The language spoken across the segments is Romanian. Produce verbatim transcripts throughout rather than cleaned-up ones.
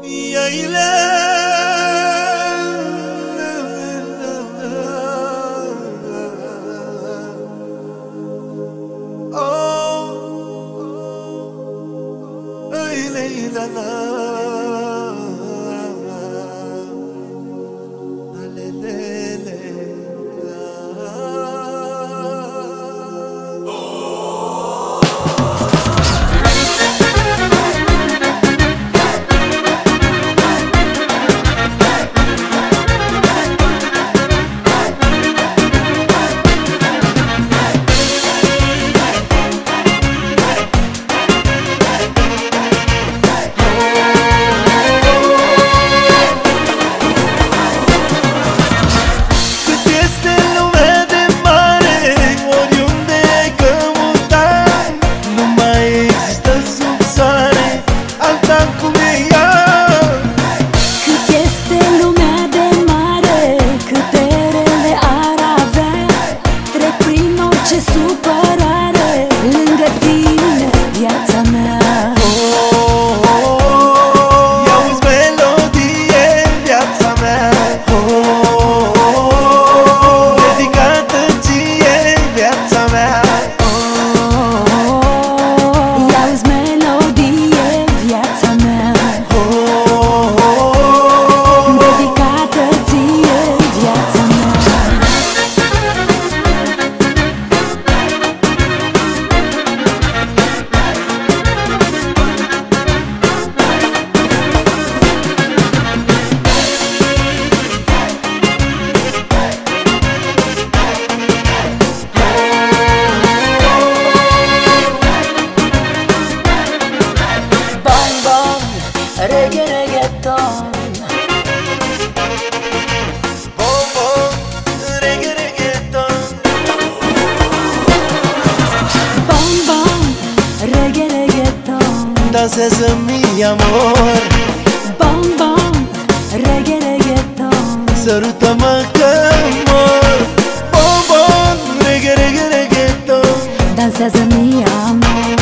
Dansează-mi amor, Bam, bam, reggae, reggaeton. Sărută-mă că mor. Bom, bom, reggae, reggae, reggaeton. Dansează-mi amor,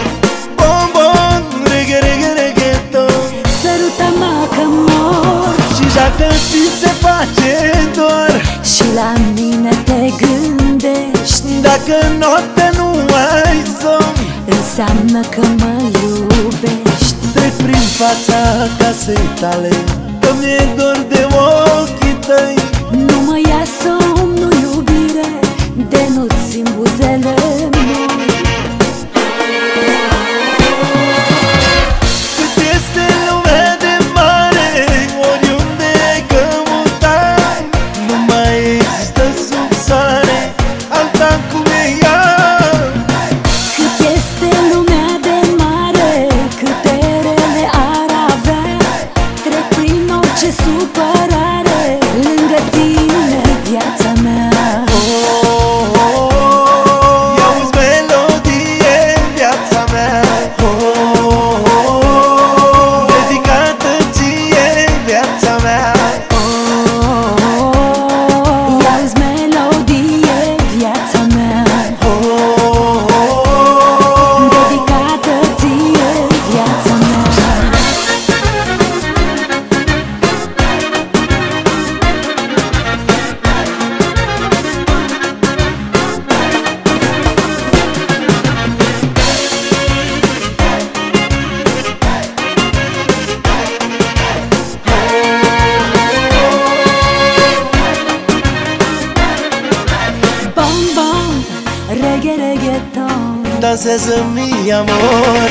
Bom, bom, reggae, reggae, reggaeton. sărută-mă că mor. Și dacă ți se face dor Și la mine te gândești, dacă noaptea nu ai somn, înseamnă că mă iubești. trec prin fața casei tale, că mi-e dor de ochii tăi. Nu mă ia somnul, iubire, de nu-ți simt buzele moi. Cât este lumea de mare, oriunde ai căutat, nu mai există sub soare alta cum e ea. Cât este lumea de mare, câte rele ar avea, trec prin orice supărare, lângă tine viața mea. Oh, oh, oh, i-auzi melodie în viața mea. Oh, oh, oh, dedicată ție viața mea. I-auzi melodie viața mea, Oh, oh, oh, dedicată ție viața mea. Bam, bam, reggae, reggaeton. dansează-mi amor.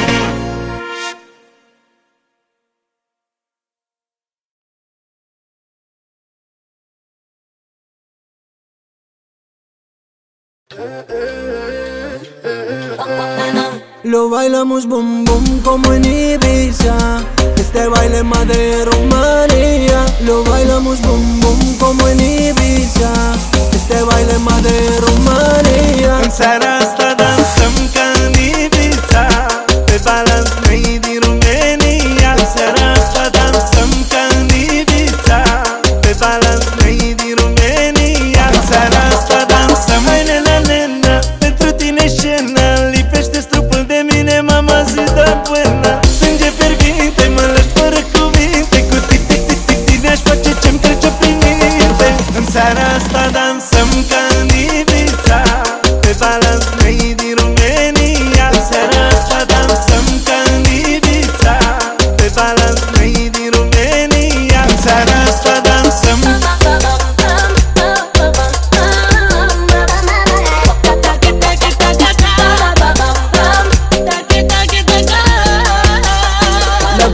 Lo bailamos boom boom como en Ibiza. Este baile más de Rumanía. Lo bailamos boom boom como en Ibiza. Este baile más de Rumanía. În seara asta dansăm ca în Ibiza, pe balans made din România. În seara asta dansăm ca în Ibiza, pe balans made din România. În seara asta dansăm, hai nena, nena, pentru tine scenă, lipește strupul de mine, mama zi de până. Sânge fierbinte, mă lași fără cuvinte.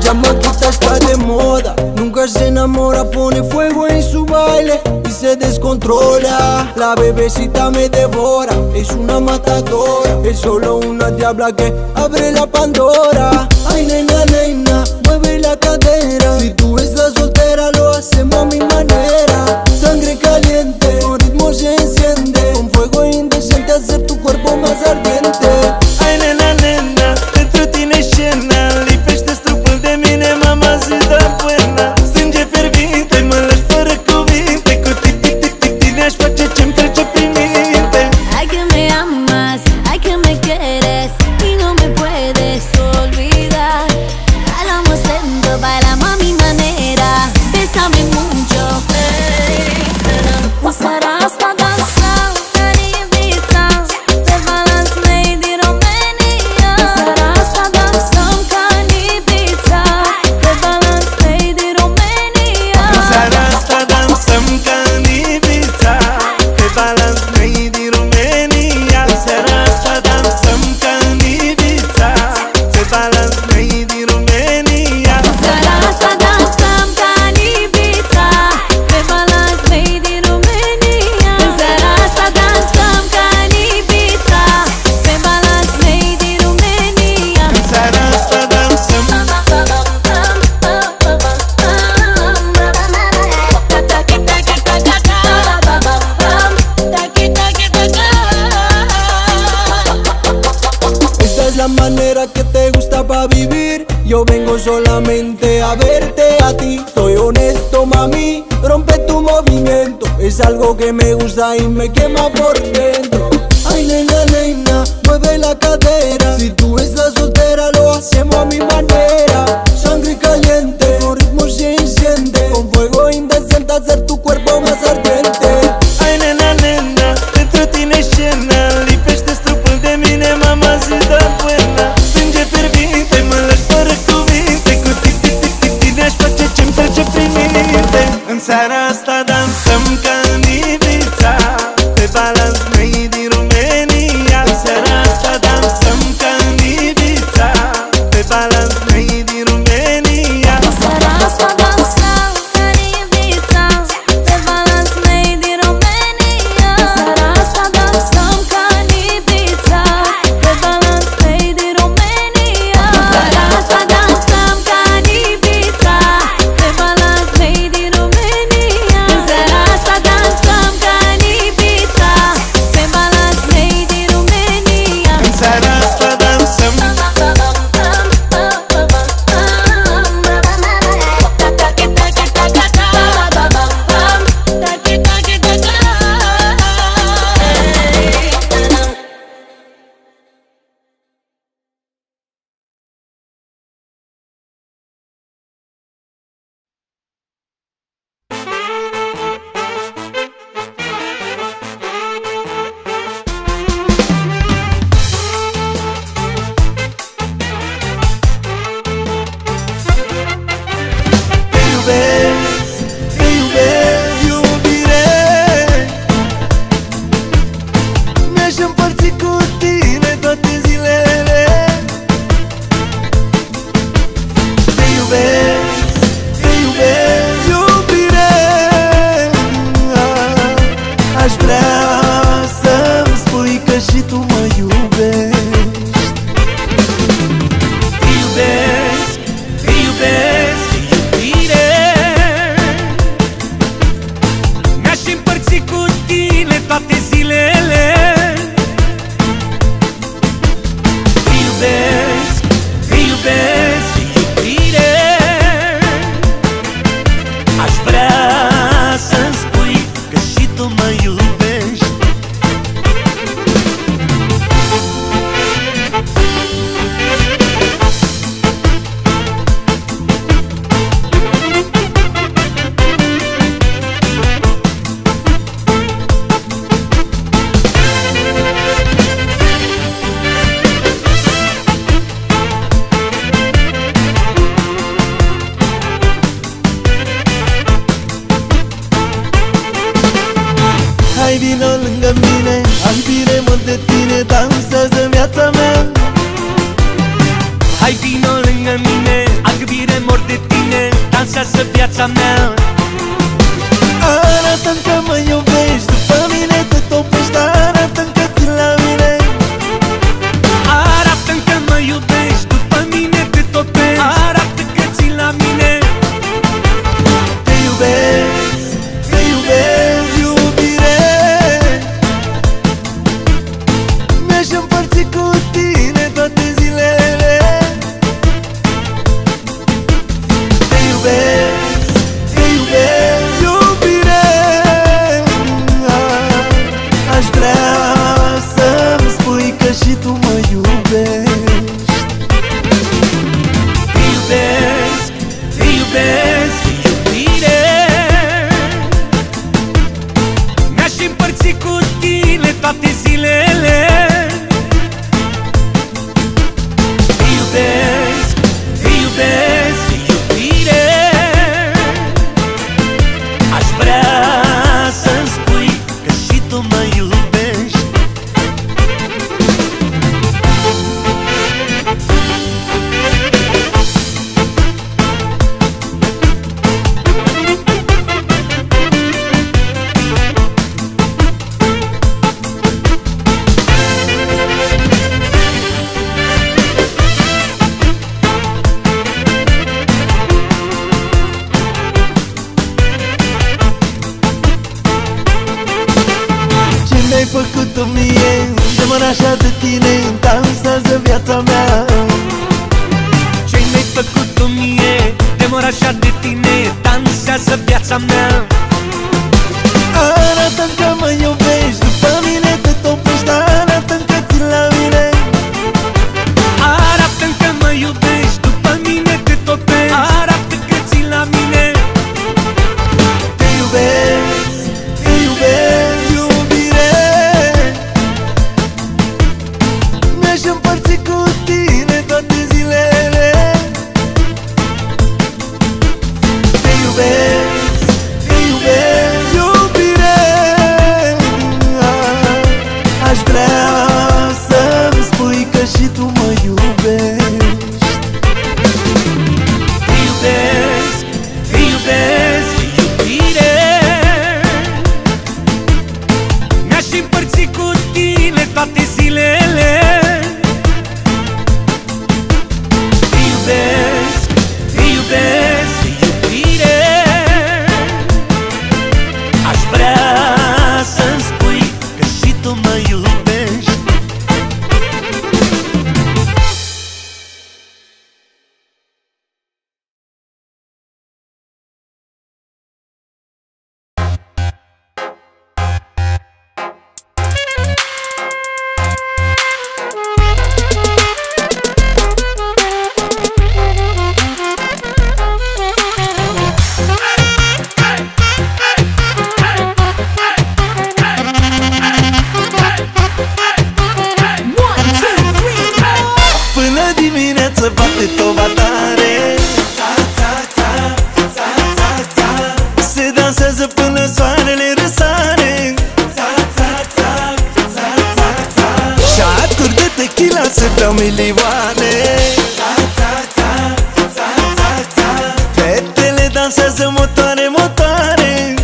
chamaquita está de moda, nunca se enamora, pone fuego en su baile y se descontrola. La bebecita me devora, es una matadora, es solo una diabla que abre la Pandora. Ay nena, nena, mueve la cadera, si tú estás soltera lo hacemos a mi manera. Sangre caliente, tu ritmo se enciende, con fuego indecente hacer tu cuerpo más ardiente. Ai nena, nena, pentru tine scena, lipește strupul de mine, mamacita buena. Sânge fierbinte, mă lași fără cuvinte, cu tic-tic-tic-tic tine aș face ce-mi trece prin minte. Ay que me amas, ay que me quieres y no me puedes olvidar. Bailamos lento, bailamos a mi manera, bésame mucho, hey. Seara asta dansăm ca în Ibiza, pe balans made in Romania. Seara asta dansăm ca în Ibiza, pe balans made in Romania. Seara asta dansăm ca în Ibiza, pe balans made in Romania. Seara asta dansăm ca în Ibiza, pe balans made in Romania. Seara asta dansăm ca în Ibiza, pe balans made in Romania. Seara asta dansăm ca în Ibiza, pe balans made in Romania. Seara asta dansăm. Esta es la manera que te gusta pa' vivir. Yo vengo solamente a verte a ti. Soy honesto, mami, rompe tu movimiento. Es algo que me gusta y me quema por dentro. Ay, nena, nena, mueve la cadera. Si tú estás soltera, lo hacemos a mi manera. Sangre caliente, tu ritmo se enciende, con fuego indecente hacer tu cuerpo más ardiente. Ai nena, nena, pentru tine scena, lipește strupul de mine, mamacita buena. Sânge fierbinte, mă lași fără cuvinte, cu tic-tic-tic-tic tine aș face ce-mi trece prin minte. În seara asta dansăm ca în Ibiza, pe balans made in Romania. În seara asta dansăm ca în Ibiza, pe balans made in Romania. Seara asta dansăm ca în Ibiza, pe balans made in Romania. Seara asta dansăm ca în Ibiza, pe balans made in Romania. Seara asta dansăm ca în Ibiza, pe balans made in Romania. Seara asta dansăm ca în Ibiza, pe balans made in Romania. În seara asta dansăm. lângă mine, alb iubire mor de tine, dansează viața mea. Arată-mi că mă iubești, după mine te topești, arată-mi că țin la mine. Arată-mi că mă iubești, după mine te topești, arată că țin la mine. Te iubesc, te iubesc, iubire. Mi-aș împărți cu tine toate zilele. Te iubesc, te iubesc, iubire. Aș vrea să-mi spui că și tu mă iubești. Te iubesc, te iubesc, iubire. Mi-aș împărți cu tine toate zilele. Te iubesc, te iubesc, iubire. Aș vrea să-mi spui că și tu mă iubești. Ce mi-ai făcut-o mie, de mă așa de tine, dansează viața mea. Ce mi-ai făcut-o mie, de mă așa de tine, dansează viața mea. Arată-mi că mă iubești, după mine te topești, arată-mi că țin la mine. Arată-mi că mă iubești, după mine te topești, arată că țin la mine. Te iubesc, te iubesc, iubire. Mi-aș împărți cu tine toate zilele. Te iubesc, te iubesc, iubire. Aș vrea să-mi spui că și tu mă iubești. Te iubesc, te iubesc, iubire. Mi-aș împărți cu tine toate zilele. Te iubesc, te iubesc, iubire. Aș vrea să-mi spui că și tu mă iubești. Până dimineață bate toba tare. Se dansează până soarele răsare. Șaturi de tequila se beau milioane. Fetele dansează motoare, motoare.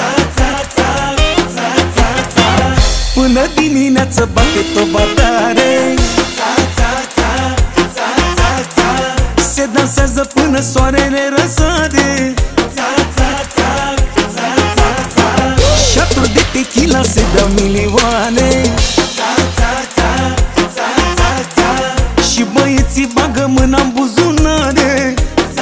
Până dimineață bate toba tare. Se dansează până soarele răsare. Șaturi de tequila se beau milioane. Și băieții bagă mâna în buzunare.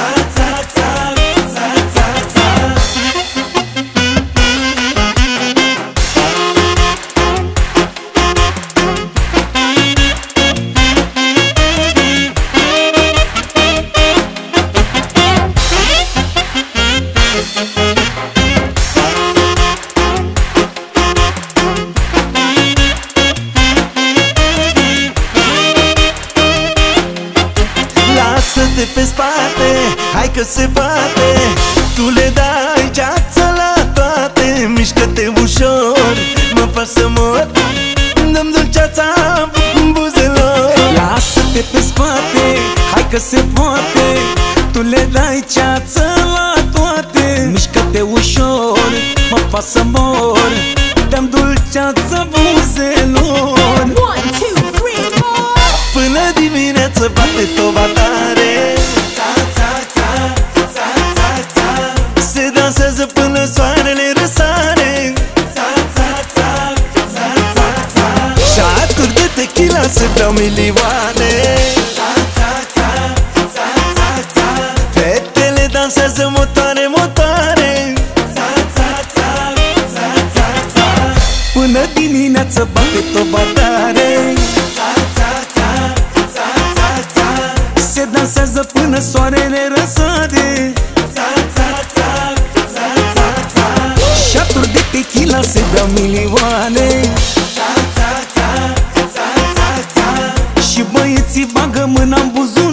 Lasă-te pe spate, hai că se poate. Tu le dai ceață la toate. Mișcă-te ușor, mă faci să mor. Dăm dulceața în buzelor. Lasă-te pe spate, hai că se poate. Tu le dai ceață la toate. Mișcă-te ușor, mă fac să mor. Dăm dulceață buzelor. One, two, three, four. Până dimineață bate toba tare. Se dansează până soarele răsare. Șaturi de tequila se beau milioane. Fetele dansează motoare, motoare. Până dimineață bate toba tare. Se dansează până soarele răsare. Șaturi de tequila se beau milioane. Și băieții bagă mâna în buzunar.